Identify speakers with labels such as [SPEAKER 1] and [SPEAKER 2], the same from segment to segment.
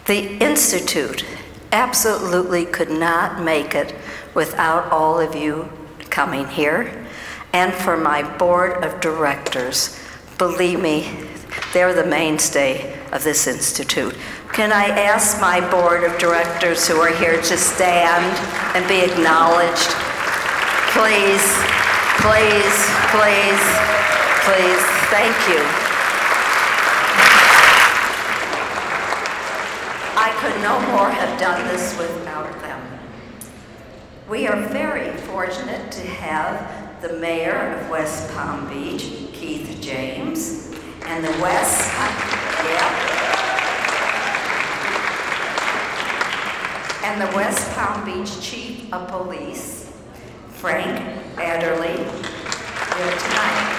[SPEAKER 1] The Institute absolutely could not make it without all of you coming here. And for my board of directors, believe me, they're the mainstay of this institute. Can I ask my board of directors who are here to stand and be acknowledged? Please, please, please, please, thank you. I could no more have done this without them. We are very fortunate to have the mayor of West Palm Beach, Keith James, and the West Palm Beach Chief of Police, Frank Adderley, here tonight.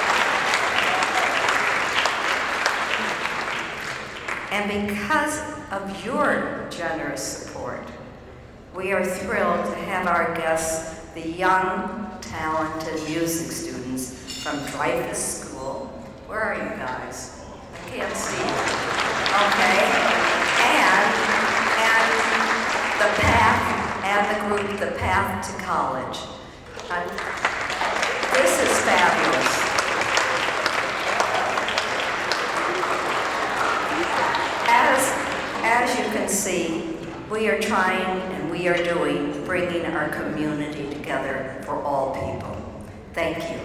[SPEAKER 1] And because of your generous support, we are thrilled to have our guests, the young, talented music students from Dreyfus School. Where are you guys? I can't see you. Okay. And the path, and the group, The Path to College. This is fabulous. As you can see, we are trying and we are doing, bringing our community together for all people. Thank you.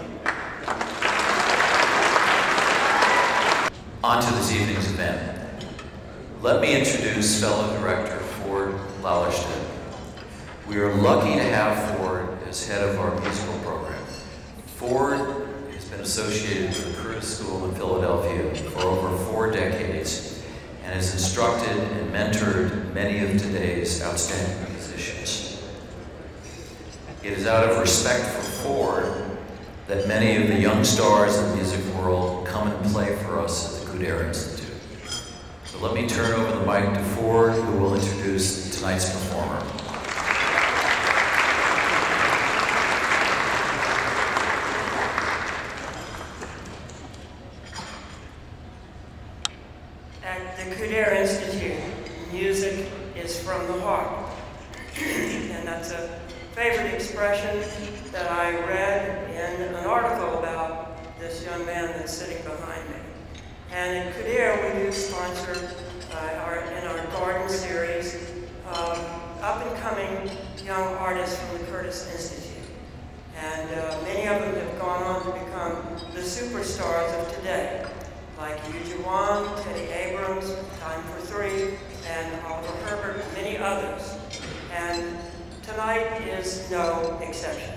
[SPEAKER 2] On to this evening's event. Let me introduce fellow director Ford Lallerstedt. We are lucky to have Ford as head of our musical program. Ford has been associated with the Curtis School in Philadelphia for over 4 decades and has instructed and mentored many of today's outstanding musicians. It is out of respect for Ford that many of the young stars in the music world come and play for us at the Coudert Institute. So let me turn over the mic to Ford, who will introduce tonight's performer.
[SPEAKER 3] At the Coudert Institute, music is from the heart. And that's a favorite expression that I read in an article about this young man that's sitting behind me. And at Coudert, we do sponsor in our garden series up-and-coming young artists from the Curtis Institute. And many of them have gone on to become the superstars of today, like Yuja Wang, Teddy Abrams, Time for Three, and Oliver Herbert, and many others. And tonight is no exception.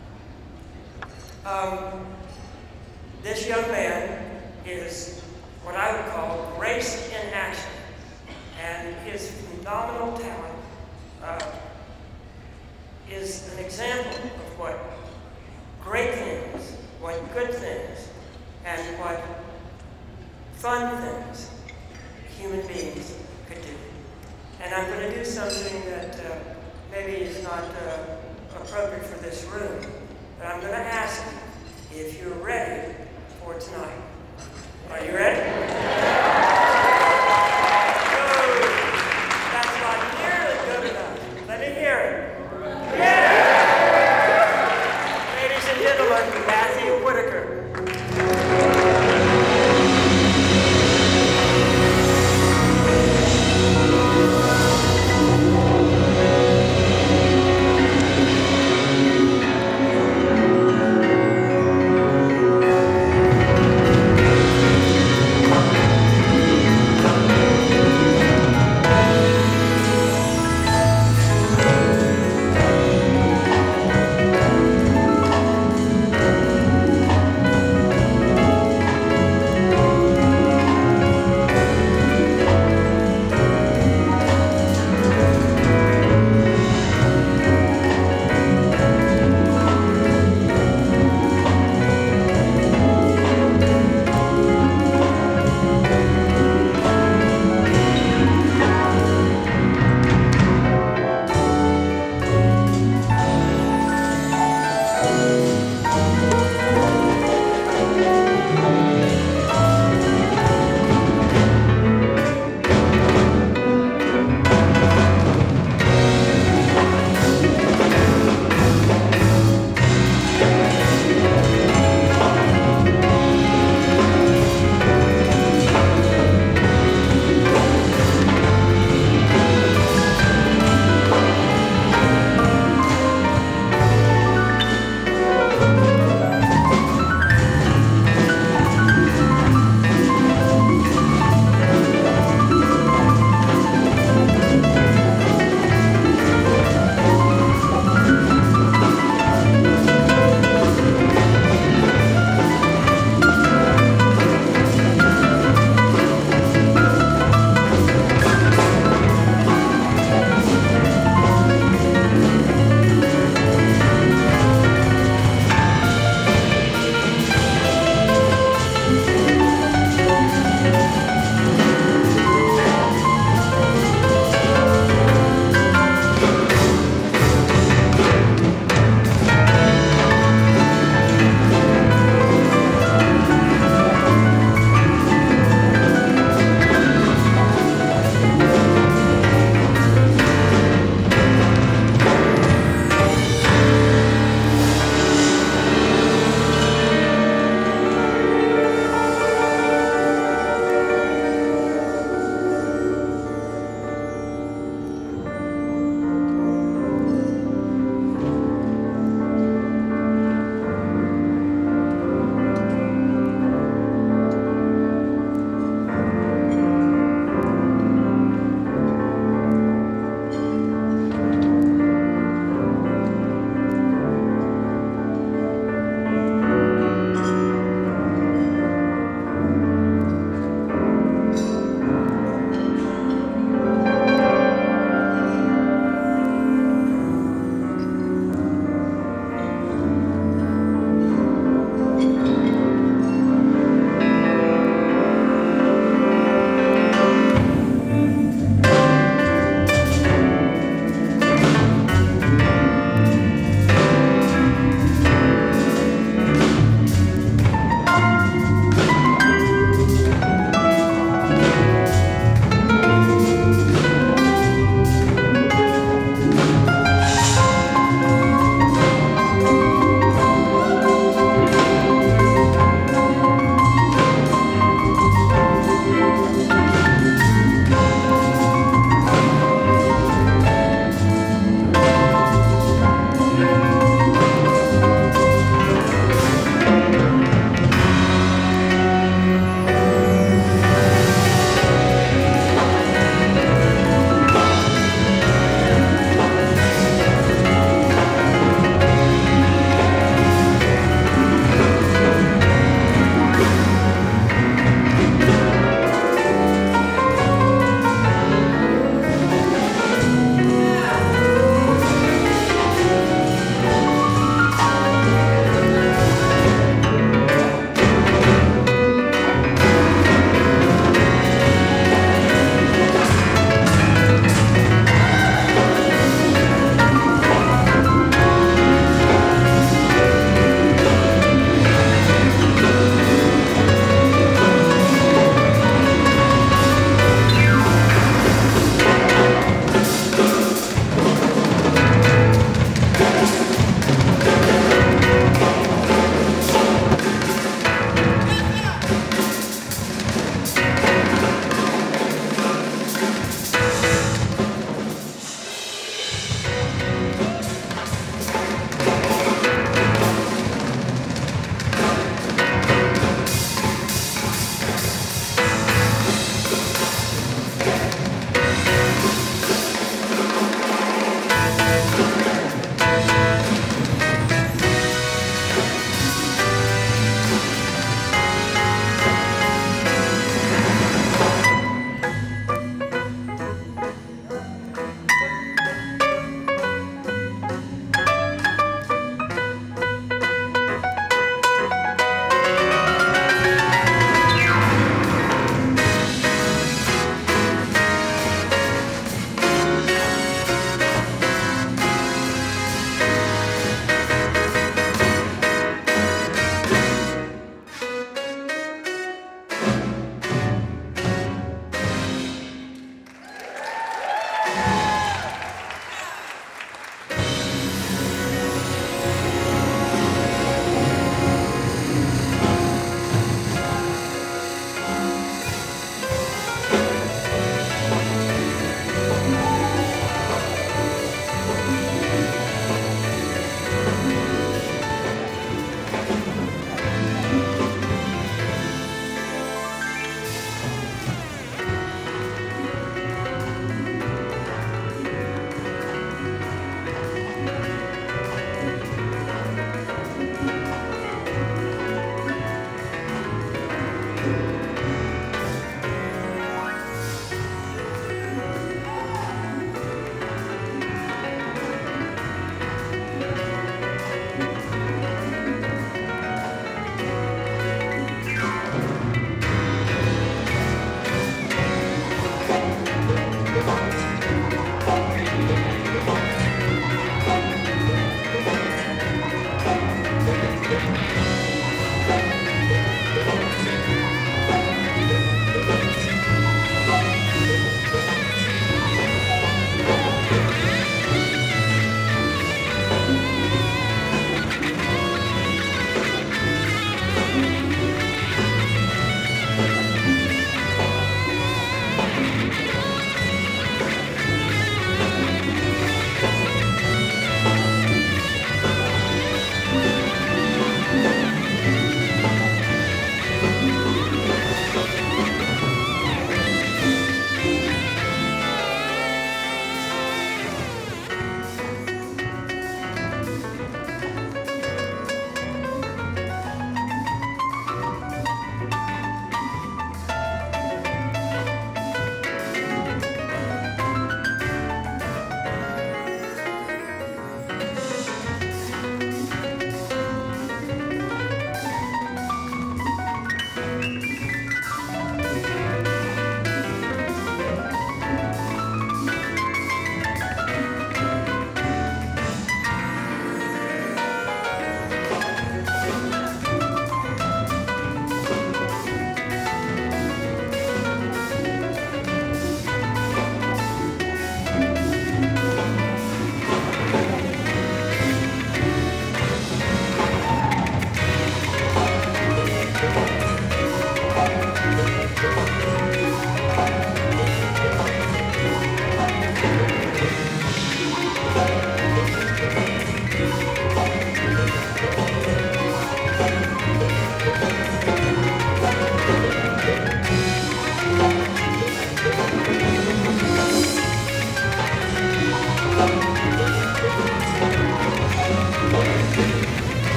[SPEAKER 3] This young man is what I would call grace in action. And his phenomenal talent is an example of what great things, what good things, and what fun things human beings could do. And I'm going to do something that maybe is not appropriate for this room, but I'm going to ask you if you're ready for tonight. Are you ready? Good. That's not nearly good enough. Let me hear it. Yeah! Ladies and gentlemen, Matthew Whitaker.
[SPEAKER 4] Thank you.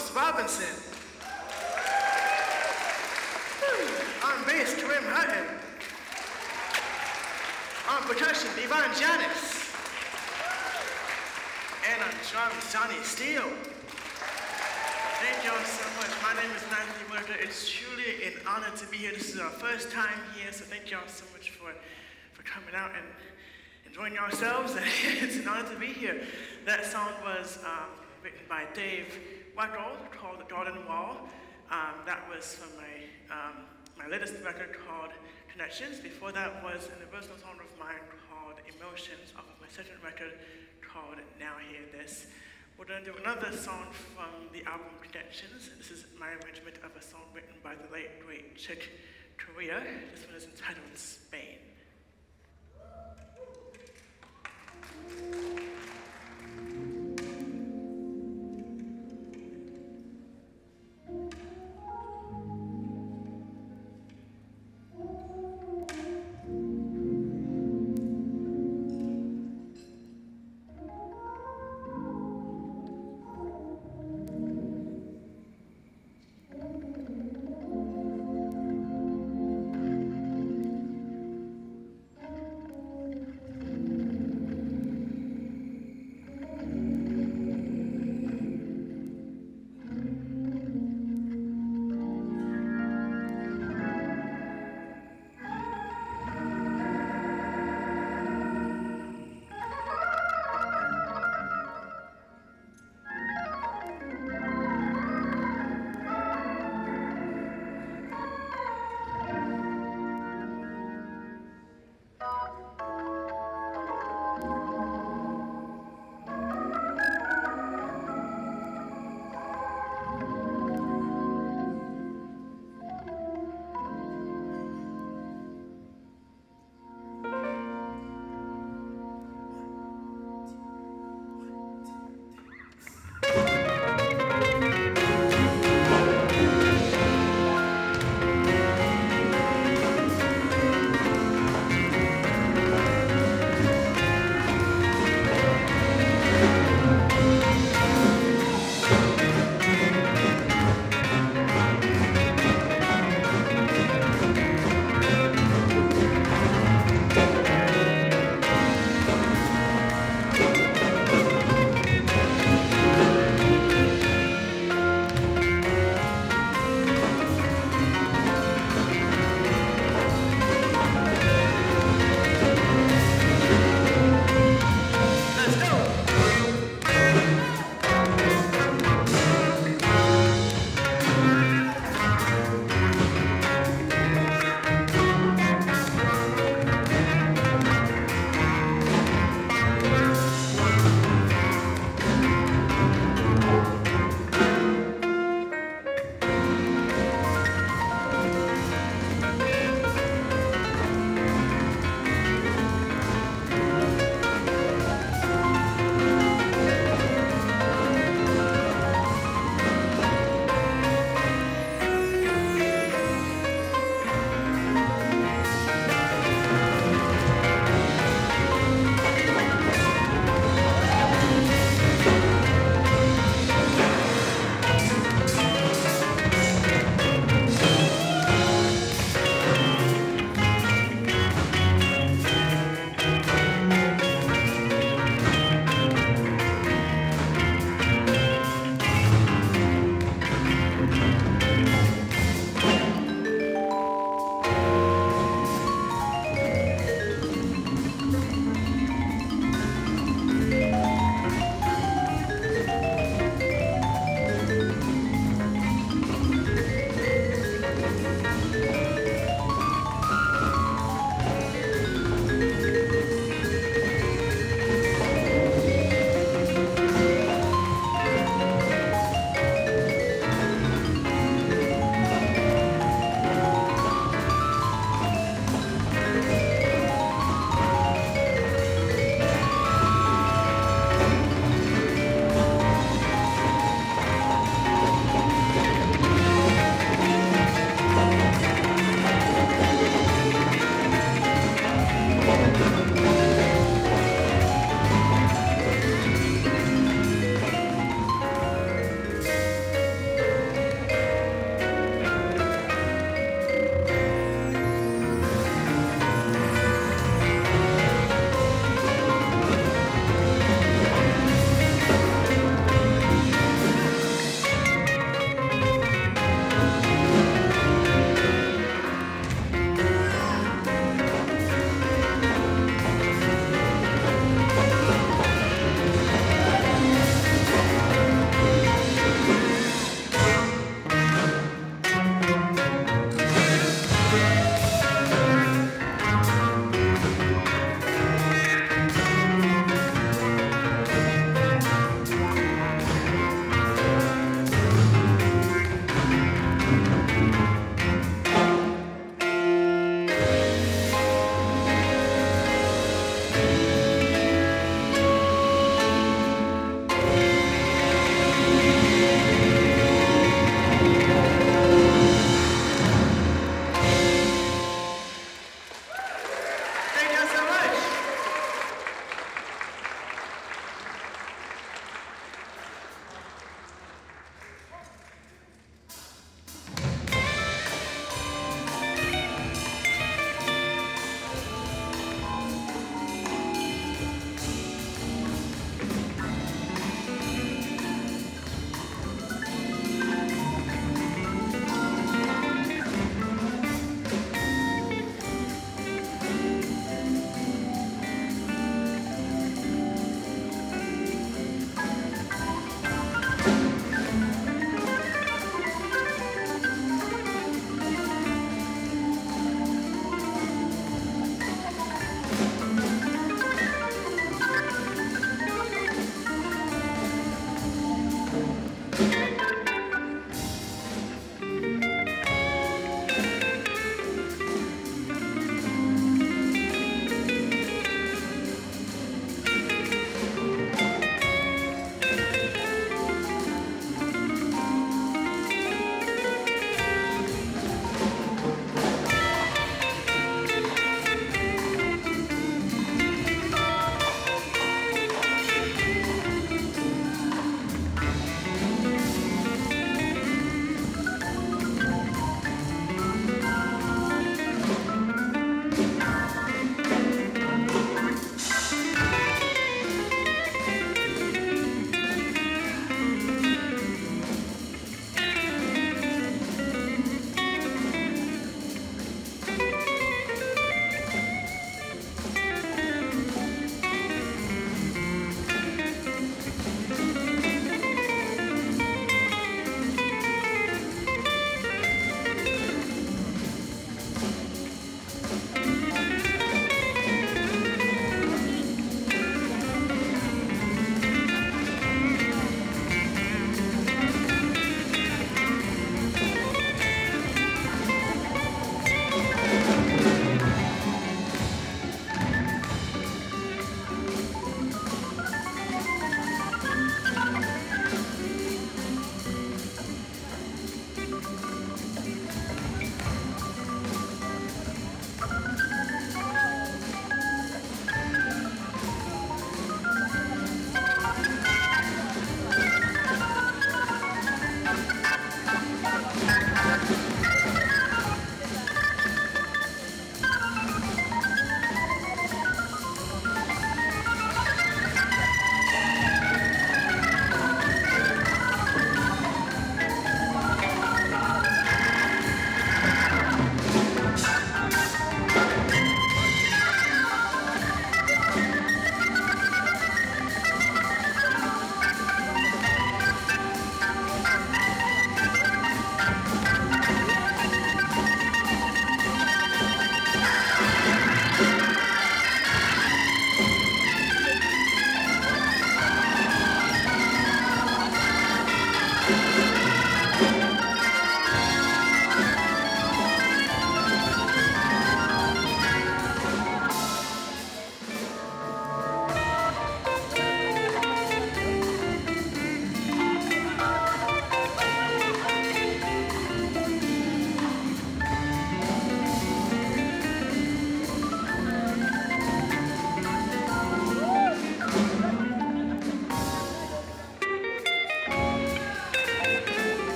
[SPEAKER 4] Thomas Robinson. On bass, Karim Hutton. On percussion, Yvonne Janis. And on drums, Johnny Steele. Thank you all so much. My name is Matthew Whitaker. It's truly an honor to be here. This is our first time here, so thank you all so much for coming out and enjoying yourselves. It's an honor to be here. That song was written by Dave Weckl called The Garden Wall. That was from my latest record called Connections. Before that was an original song of mine called Emotions off of my second record called Now Hear This. We're going to do another song from the album Connections. This is my arrangement of a song written by the late, great Chick Corea. This one is entitled Spain.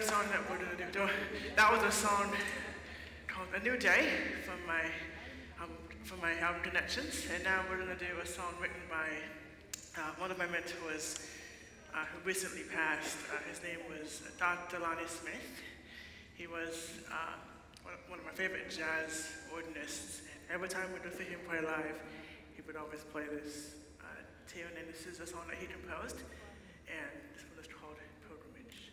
[SPEAKER 4] third song that we're going to do, that was a song called A New Day from my album Connections. And now we're going to do a song written by one of my mentors who recently passed. His name was Dr. Lonnie Smith. He was one of my favorite jazz organists. And every time we would see him play live, he would always play this tune, and this is a song that he composed. And this one is called Pilgrimage.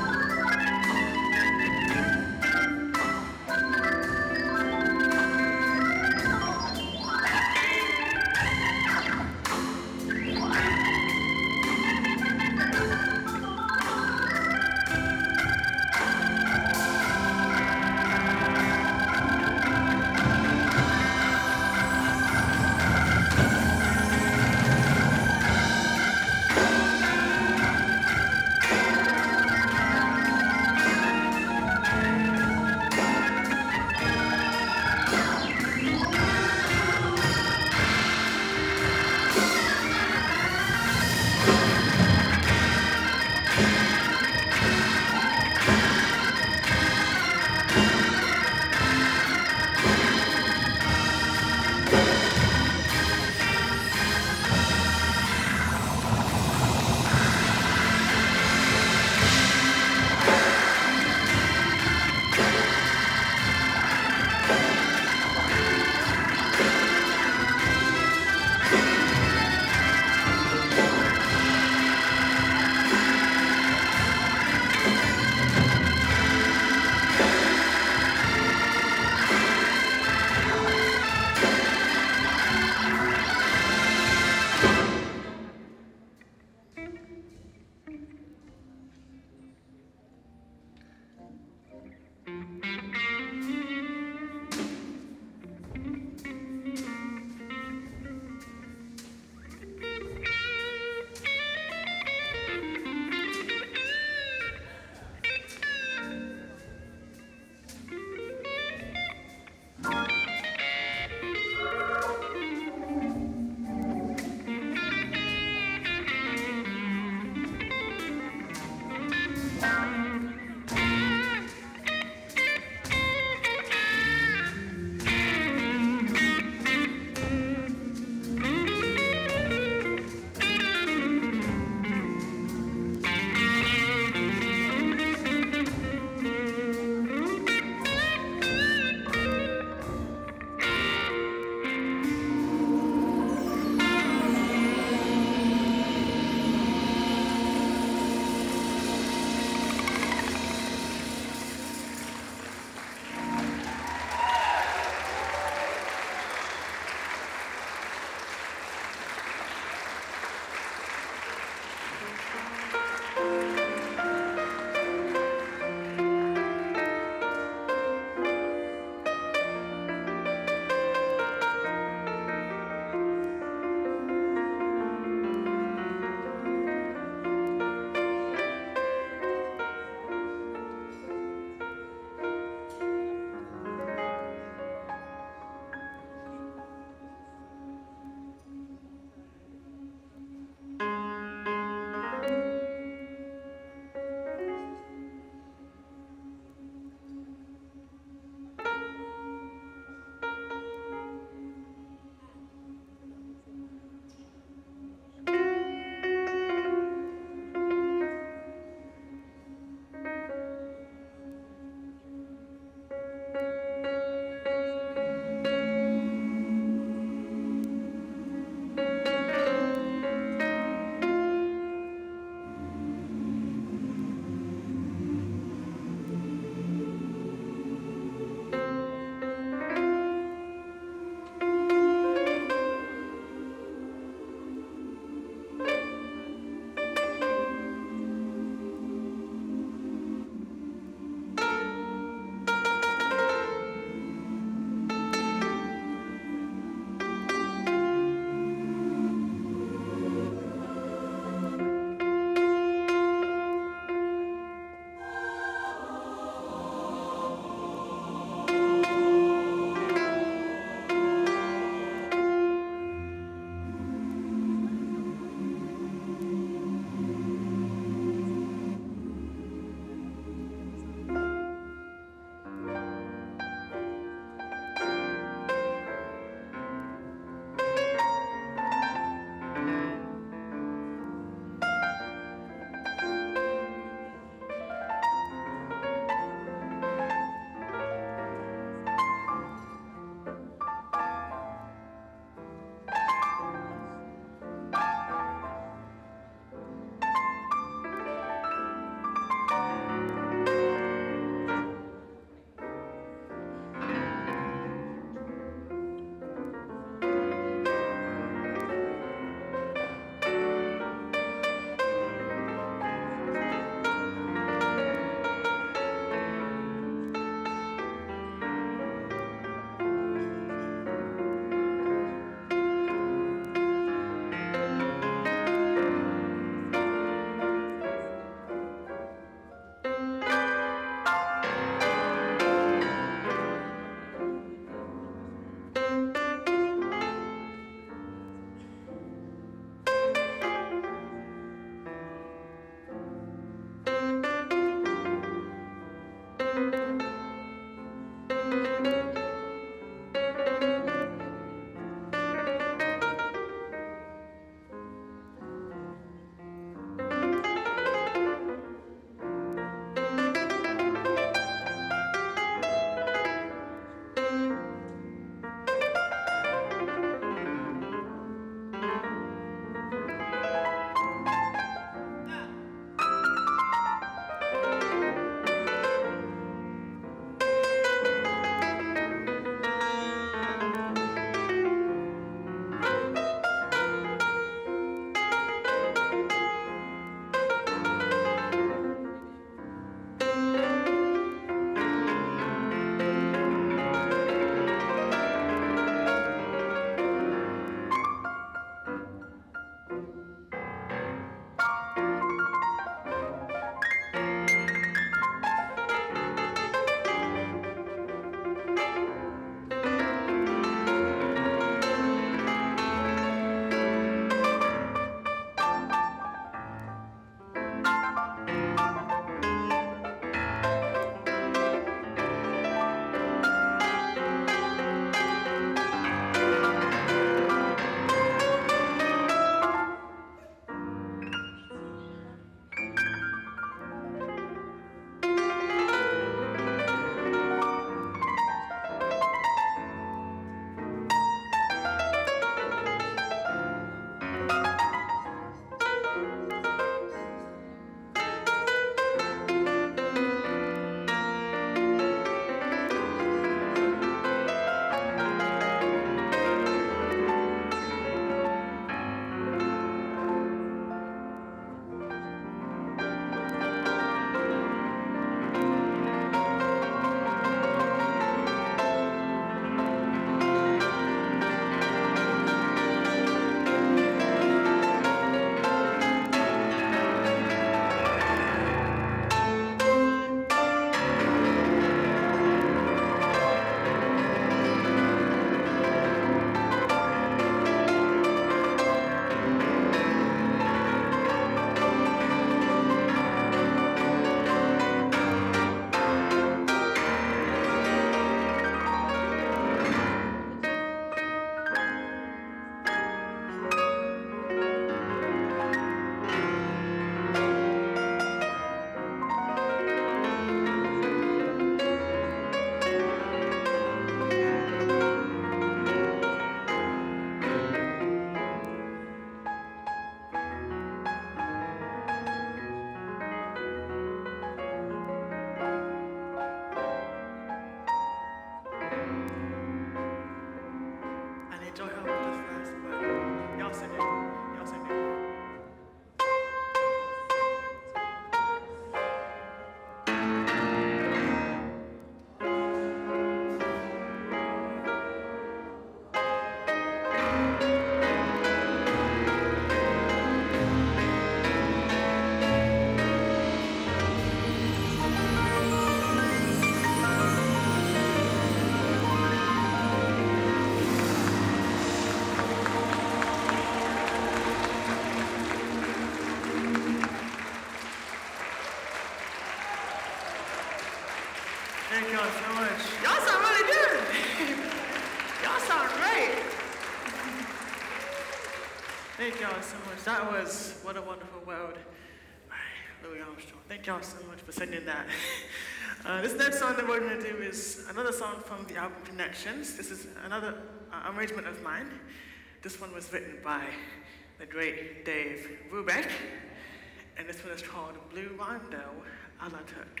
[SPEAKER 4] y'all so much. That was What a Wonderful World by Louis Armstrong. Thank y'all so much for singing that. This next song that we're going to do is another song from the album Connections. This is another arrangement of mine. This one was written by the great Dave Brubeck, and this one is called Blue Rondo a la Turk.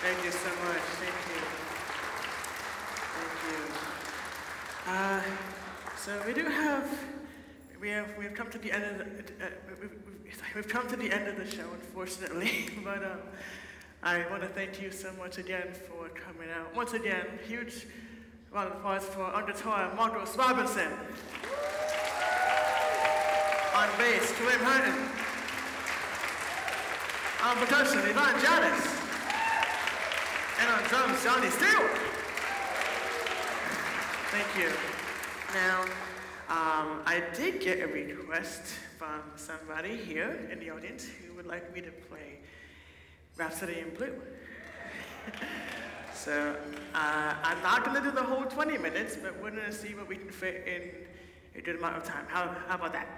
[SPEAKER 4] Thank you so much. Thank you. Thank you. So we've come to the end of we've come to the end of the show, unfortunately. But I want to thank you so much again for coming out. Once again, huge round of applause for Undertoy Marcos Robinson. On bass, Kalim Hutton. On percussion, Yvonne Janis. And on drums, Johnny Steele. Thank you. Now, I did get a request from somebody here in the audience who would like me to play Rhapsody in Blue. So, I'm not gonna do the whole 20 minutes, but we're gonna see what we can fit in a good amount of time. How about that?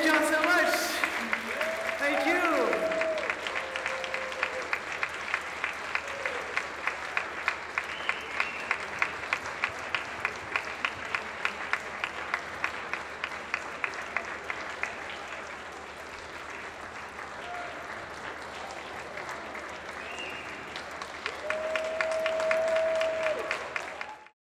[SPEAKER 4] Thank y'all so much.